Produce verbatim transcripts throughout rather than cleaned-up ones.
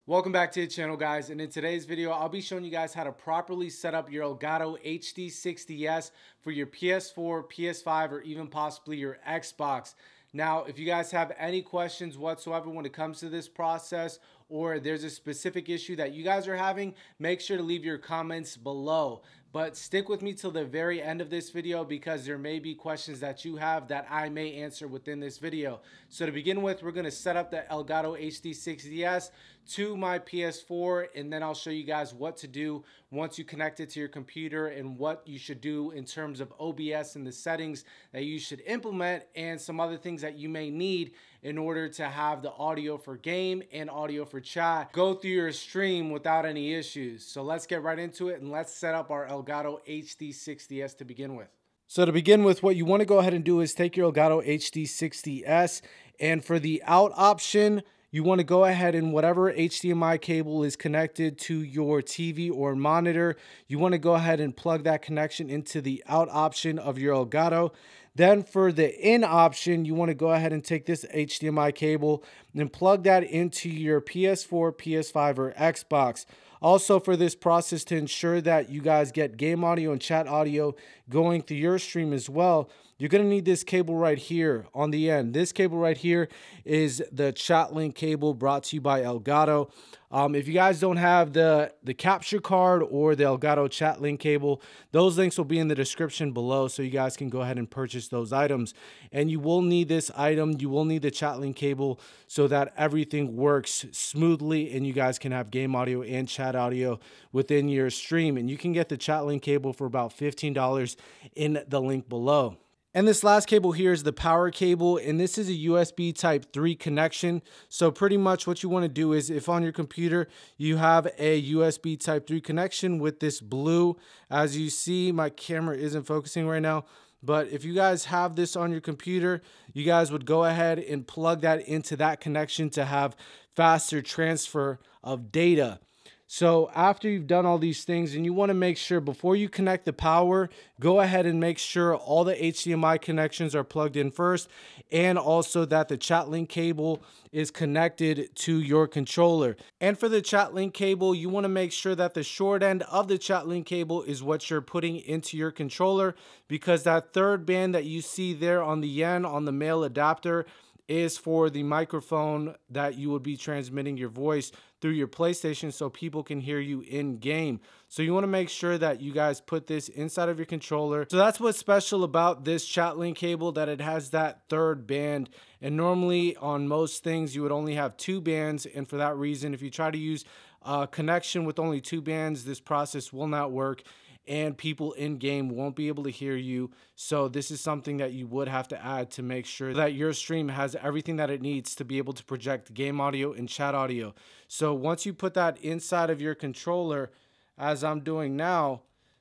Welcome back to the channel, guys, and in today's video I'll be showing you guys how to properly set up your Elgato H D sixty S for your P S four, P S five, or even possibly your Xbox. Now, if you guys have any questions whatsoever when it comes to this process, or there's a specific issue that you guys are having, make sure to leave your comments below. But stick with me till the very end of this video because there may be questions that you have that I may answer within this video. So to begin with, we're going to set up the Elgato H D sixty S to my P S four, and then I'll show you guys what to do once you connect it to your computer and what you should do in terms of O B S and the settings that you should implement and some other things that you may need in order to have the audio for game and audio for chat go through your stream without any issues. So let's get right into it and let's set up our Elgato H D sixty S to begin with. So to begin with, what you want to go ahead and do is take your Elgato H D sixty S, and for the out option, you want to go ahead and whatever H D M I cable is connected to your T V or monitor, you want to go ahead and plug that connection into the out option of your Elgato. Then for the in option, you want to go ahead and take this H D M I cable and plug that into your P S four, P S five, or Xbox. Also, for this process, to ensure that you guys get game audio and chat audio going through your stream as well, you're going to need this cable right here on the end. This cable right here is the ChatLink cable brought to you by Elgato. Um, if you guys don't have the, the capture card or the Elgato ChatLink cable, those links will be in the description below, so you guys can go ahead and purchase those items. And you will need this item, you will need the ChatLink cable so that everything works smoothly and you guys can have game audio and chat audio within your stream. And you can get the ChatLink cable for about fifteen dollars in the link below. And this last cable here is the power cable, and this is a U S B type three connection. So pretty much what you want to do is, if on your computer you have a U S B type three connection with this blue, as you see, my camera isn't focusing right now, but if you guys have this on your computer, you guys would go ahead and plug that into that connection to have faster transfer of data. So after you've done all these things, and you want to make sure before you connect the power, go ahead and make sure all the H D M I connections are plugged in first, and also that the ChatLink cable is connected to your controller. And for the ChatLink cable, you want to make sure that the short end of the ChatLink cable is what you're putting into your controller, because that third band that you see there on the end on the male adapter is for the microphone that you would be transmitting your voice through your PlayStation so people can hear you in game. So you want to make sure that you guys put this inside of your controller. So that's what's special about this ChatLink cable, that it has that third band. And normally on most things you would only have two bands, and for that reason, if you try to use a connection with only two bands, this process will not work and people in game won't be able to hear you. So this is something that you would have to add to make sure that your stream has everything that it needs to be able to project game audio and chat audio. So once you put that inside of your controller, as I'm doing now,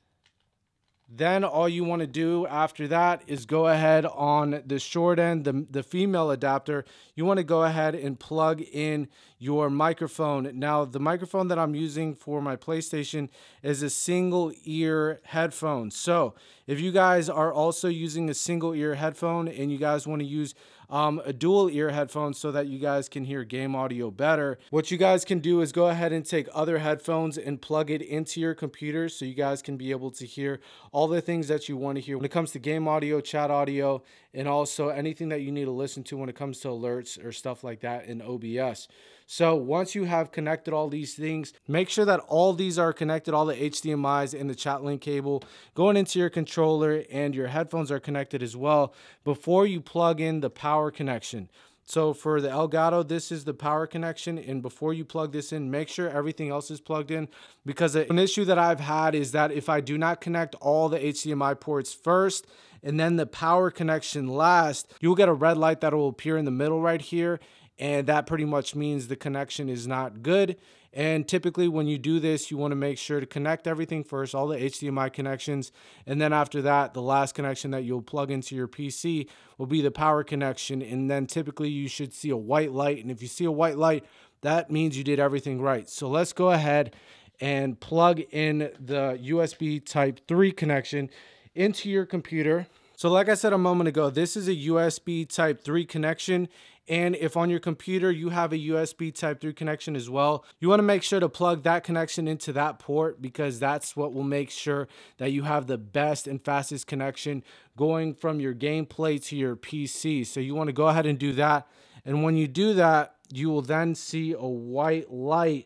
then all you want to do after that is go ahead on the short end, the, the female adapter, you want to go ahead and plug in your microphone. Now, the microphone that I'm using for my PlayStation is a single ear headphone. So if you guys are also using a single ear headphone and you guys want to use um, a dual ear headphone so that you guys can hear game audio better, what you guys can do is go ahead and take other headphones and plug it into your computer so you guys can be able to hear all the things that you want to hear when it comes to game audio, chat audio, and also anything that you need to listen to when it comes to alerts or stuff like that in O B S. So once you have connected all these things, make sure that all these are connected, all the H D M Is and the ChatLink cable going into your controller, and your headphones are connected as well before you plug in the power connection. So for the Elgato, this is the power connection, and before you plug this in, make sure everything else is plugged in, because an issue that I've had is that if I do not connect all the H D M I ports first and then the power connection last, you'll get a red light that will appear in the middle right here, and that pretty much means the connection is not good. And typically when you do this, you want to make sure to connect everything first, all the H D M I connections, and then after that, the last connection that you'll plug into your P C will be the power connection, and then typically you should see a white light, and if you see a white light, that means you did everything right. So let's go ahead and plug in the U S B type three connection into your computer. So like I said a moment ago, this is a U S B type three connection, And if on your computer you have a U S B type three connection as well, you want to make sure to plug that connection into that port, because that's what will make sure that you have the best and fastest connection going from your gameplay to your P C. So you want to go ahead and do that. And when you do that, you will then see a white light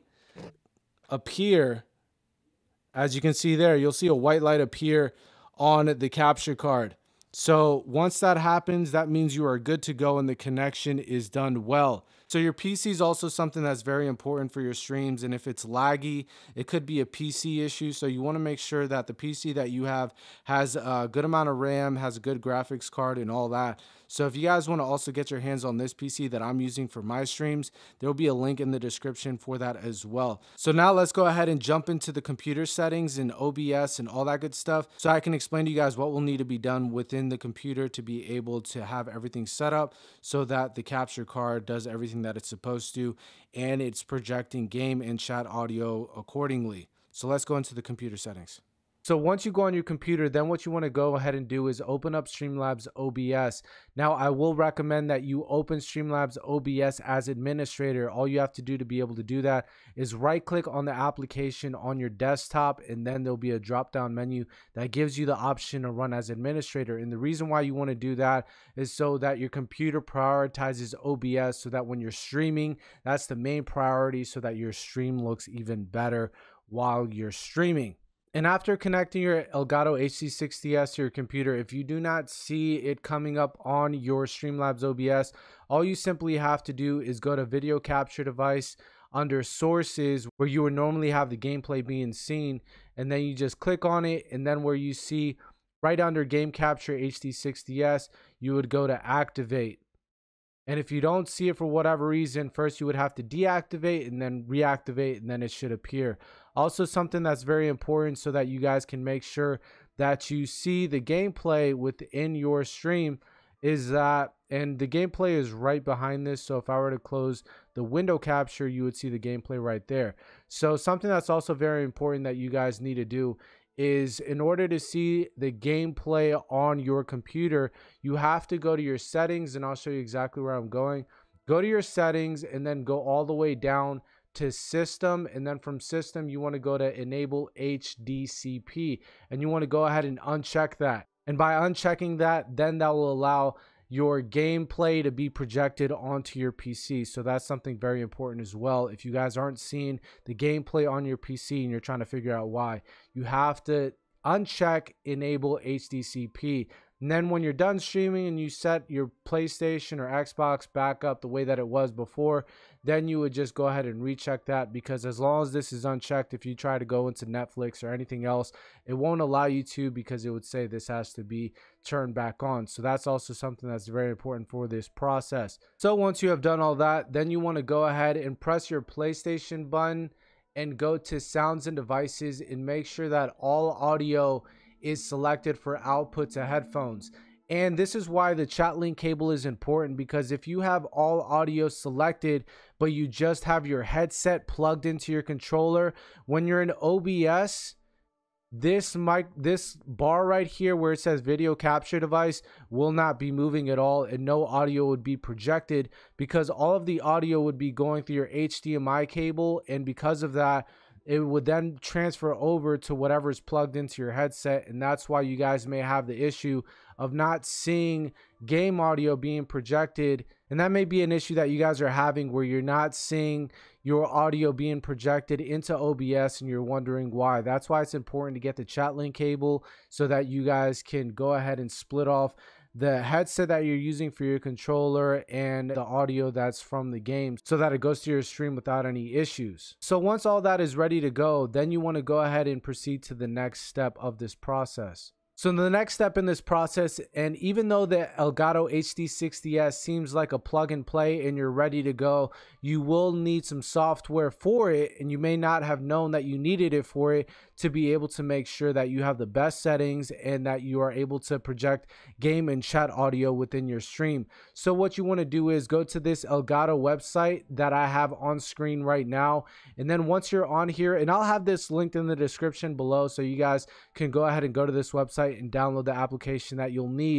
appear. As you can see there, you'll see a white light appear on the capture card. So once that happens, that means you are good to go and the connection is done well. So your P C is also something that's very important for your streams, and if it's laggy, it could be a P C issue. So you want to make sure that the P C that you have has a good amount of RAM, has a good graphics card and all that. So if you guys want to also get your hands on this P C that I'm using for my streams, there will be a link in the description for that as well. So now let's go ahead and jump into the computer settings and O B S and all that good stuff, so I can explain to you guys what will need to be done within the computer to be able to have everything set up so that the capture card does everything that it's supposed to and it's projecting game and chat audio accordingly. So let's go into the computer settings. So once you go on your computer, then what you want to go ahead and do is open up Streamlabs O B S. Now, I will recommend that you open Streamlabs O B S as administrator. All you have to do to be able to do that is right click on the application on your desktop, and then there'll be a drop down menu that gives you the option to run as administrator. And the reason why you want to do that is so that your computer prioritizes O B S, so that when you're streaming, that's the main priority, so that your stream looks even better while you're streaming. And after connecting your Elgato H D sixty S to your computer, if you do not see it coming up on your Streamlabs O B S, all you simply have to do is go to video capture device under sources, where you would normally have the gameplay being seen, and then you just click on it, and then where you see right under game capture H D sixty S, you would go to activate. And if you don't see it for whatever reason, first you would have to deactivate and then reactivate, and then it should appear. Also, something that's very important so that you guys can make sure that you see the gameplay within your stream is that, and the gameplay is right behind this. So if I were to close the window capture, you would see the gameplay right there. So something that's also very important that you guys need to do is, in order to see the gameplay on your computer, you have to go to your settings, and I'll show you exactly where I'm going. Go to your settings and then go all the way down to system, and then from system you want to go to enable H D C P, and you want to go ahead and uncheck that. And by unchecking that, then that will allow your gameplay to be projected onto your P C. So that's something very important as well. If you guys aren't seeing the gameplay on your P C and you're trying to figure out why, you have to uncheck enable H D C P. And then when you're done streaming and you set your PlayStation or Xbox back up the way that it was before, then you would just go ahead and recheck that, because as long as this is unchecked, if you try to go into Netflix or anything else, it won't allow you to, because it would say this has to be turned back on. So that's also something that's very important for this process. So once you have done all that, then you want to go ahead and press your PlayStation button and go to sounds and devices, and make sure that all audio is selected for output to headphones. And this is why the chat link cable is important, because if you have all audio selected but you just have your headset plugged into your controller, when you're in O B S, this mic this bar right here where it says video capture device will not be moving at all, and no audio would be projected, because all of the audio would be going through your H D M I cable, and because of that, it would then transfer over to whatever is plugged into your headset. And that's why you guys may have the issue of not seeing game audio being projected. And that may be an issue that you guys are having, where you're not seeing your audio being projected into O B S and you're wondering why. That's why it's important to get the chat link cable, so that you guys can go ahead and split off the headset that you're using for your controller and the audio that's from the game, so that it goes to your stream without any issues. So once all that is ready to go, then you want to go ahead and proceed to the next step of this process. So the next step in this process, and even though the Elgato H D sixty S seems like a plug and play and you're ready to go, you will need some software for it, and you may not have known that you needed it for it to be able to make sure that you have the best settings and that you are able to project game and chat audio within your stream. So what you want to do is go to this Elgato website that I have on screen right now, and then once you're on here, and I'll have this linked in the description below, so you guys can go ahead and go to this website and download the application that you'll need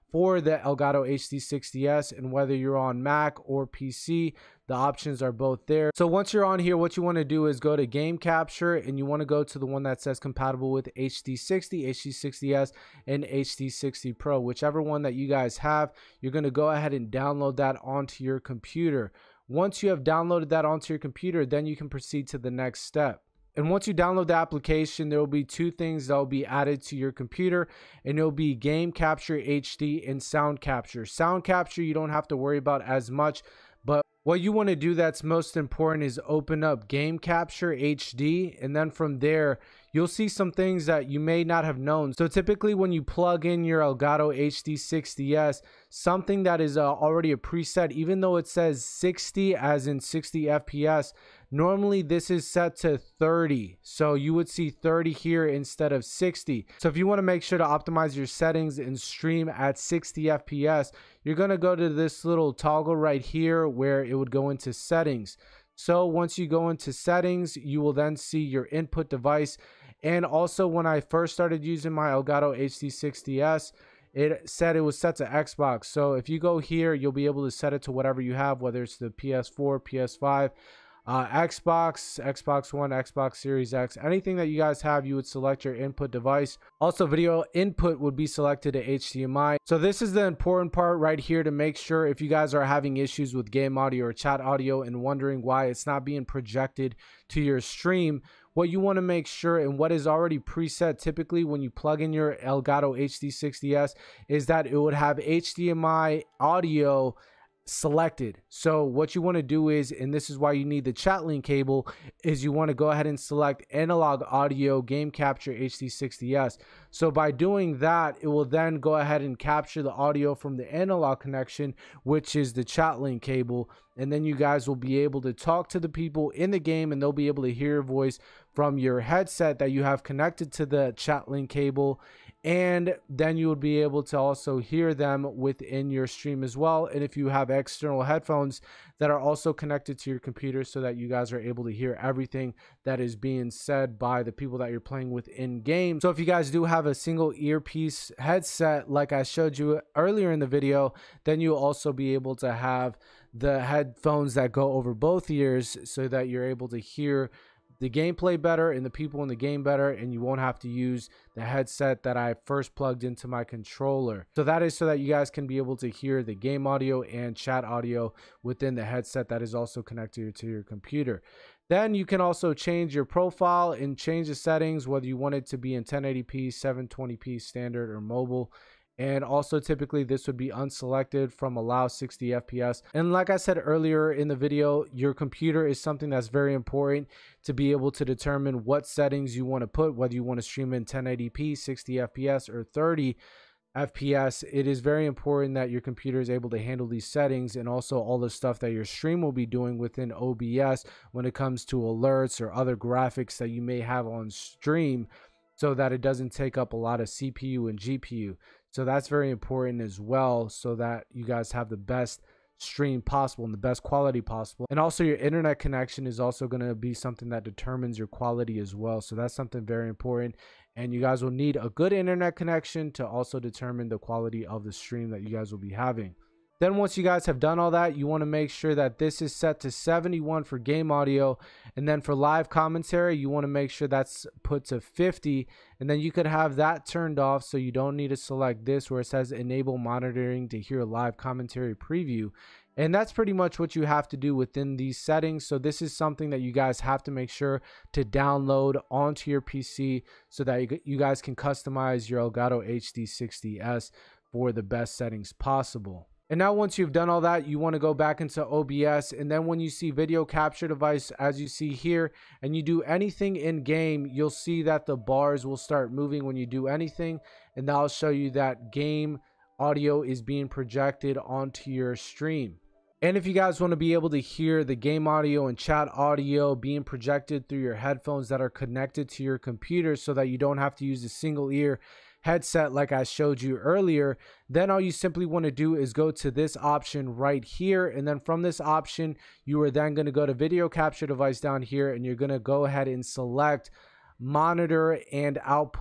for the Elgato H D sixty S, and whether you're on Mac or P C, the options are both there. So once you're on here, what you want to do is go to game capture, and you want to go to the one that says compatible with H D sixty, H D sixty S, and H D sixty Pro. Whichever one that you guys have, you're going to go ahead and download that onto your computer. Once you have downloaded that onto your computer, then you can proceed to the next step. And once you download the application, there will be two things that will be added to your computer, and it'll be Game Capture H D and Sound Capture. Sound Capture, you don't have to worry about as much, but what you want to do that's most important is open up Game Capture H D, and then from there, you'll see some things that you may not have known. So typically when you plug in your Elgato H D sixty S, something that is uh, already a preset, even though it says sixty as in sixty F P S, normally this is set to thirty. So you would see thirty here instead of sixty. So if you want to make sure to optimize your settings and stream at sixty F P S, you're going to go to this little toggle right here where it would go into settings. So once you go into settings, you will then see your input device. And also when I first started using my Elgato H D sixty S, it said it was set to Xbox. So if you go here, you'll be able to set it to whatever you have, whether it's the P S four, P S five, uh, Xbox, Xbox One, Xbox Series X, anything that you guys have, you would select your input device. Also, video input would be selected to H D M I. So this is the important part right here to make sure if you guys are having issues with game audio or chat audio and wondering why it's not being projected to your stream, what you want to make sure, and what is already preset typically when you plug in your Elgato H D sixty S, is that it would have H D M I audio selected. So what you want to do is, and this is why you need the chat link cable, is you want to go ahead and select analog audio game capture H D sixty S. So by doing that, it will then go ahead and capture the audio from the analog connection, which is the chat link cable, and then you guys will be able to talk to the people in the game, and they'll be able to hear your voice from your headset that you have connected to the chat link cable. And then you would be able to also hear them within your stream as well. And if you have external headphones that are also connected to your computer, so that you guys are able to hear everything that is being said by the people that you're playing with in game. So if you guys do have a single earpiece headset like I showed you earlier in the video, then you'll also be able to have the headphones that go over both ears, so that you're able to hear the gameplay better and the people in the game better, and you won't have to use the headset that I first plugged into my controller. So that is so that you guys can be able to hear the game audio and chat audio within the headset that is also connected to your computer. Then you can also change your profile and change the settings, whether you want it to be in ten eighty p, seven twenty p standard, or mobile. And also typically this would be unselected from allow sixty F P S. And like I said earlier in the video, your computer is something that's very important to be able to determine what settings you want to put, whether you want to stream in ten eighty p, sixty F P S, or thirty F P S. It is very important that your computer is able to handle these settings, and also all the stuff that your stream will be doing within O B S when it comes to alerts or other graphics that you may have on stream, so that it doesn't take up a lot of C P U and G P U. So that's very important as well, so that you guys have the best stream possible and the best quality possible. And also your internet connection is also going to be something that determines your quality as well. So that's something very important, and you guys will need a good internet connection to also determine the quality of the stream that you guys will be having. Then once you guys have done all that, you want to make sure that this is set to seventy-one for game audio, and then for live commentary, you want to make sure that's put to fifty, and then you could have that turned off, so you don't need to select this where it says enable monitoring to hear live commentary preview. And that's pretty much what you have to do within these settings. So this is something that you guys have to make sure to download onto your P C, so that you guys can customize your Elgato H D sixty S for the best settings possible. And now once you've done all that, you want to go back into O B S, and then when you see video capture device, as you see here, and you do anything in game, you'll see that the bars will start moving when you do anything, and that'll show you that game audio is being projected onto your stream. And if you guys want to be able to hear the game audio and chat audio being projected through your headphones that are connected to your computer, so that you don't have to use a single ear headset like I showed you earlier, then all you simply want to do is go to this option right here, and then from this option you are then going to go to video capture device down here, and you're going to go ahead and select monitor and output.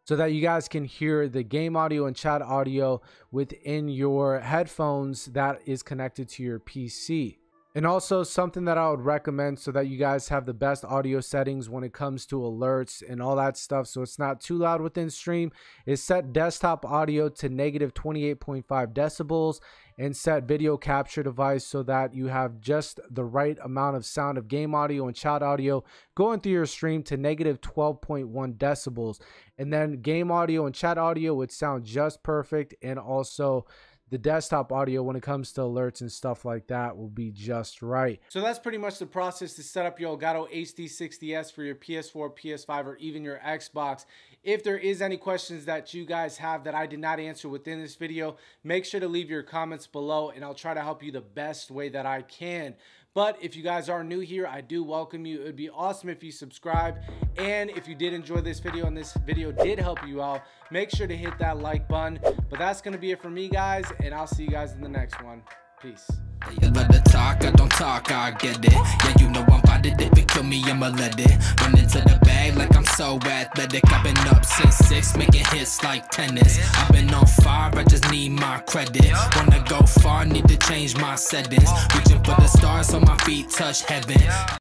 so that you guys can hear the game audio and chat audio within your headphones that is connected to your P C. And also something that I would recommend so that you guys have the best audio settings when it comes to alerts and all that stuff, so it's not too loud within stream, is set desktop audio to negative twenty-eight point five decibels and set video capture device so that you have just the right amount of sound of game audio and chat audio going through your stream to negative twelve point one decibels. And then game audio and chat audio would sound just perfect, and also the desktop audio when it comes to alerts and stuff like that will be just right. So that's pretty much the process to set up your Elgato H D sixty S for your P S four, P S five, or even your Xbox. If there is any questions that you guys have that I did not answer within this video, make sure to leave your comments below and I'll try to help you the best way that I can. But if you guys are new here, I do welcome you. It would be awesome if you subscribe. And if you did enjoy this video and this video did help you out, make sure to hit that like button. But that's going to be it for me, guys, and I'll see you guys in the next one. Peace. You let the talk, I don't talk, I get it. Yeah, you know I'm about it. If it kill me, I'ma let it. Run into the bag like I'm so athletic. I've been up since six, making hits like tennis. I've been on fire, I just need my credit. Wanna go far, need to change my settings. Reaching for the stars so my feet touch heaven.